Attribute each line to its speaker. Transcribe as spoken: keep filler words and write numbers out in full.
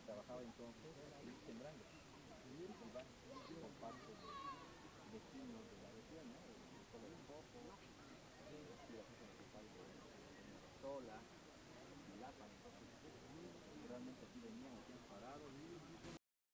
Speaker 1: trabajaba entonces aquí sembrando. Iba con parte de vecinos de la región, ¿no? El, el pueblo de Copo, iba pues a la capital de, de la señora Sola,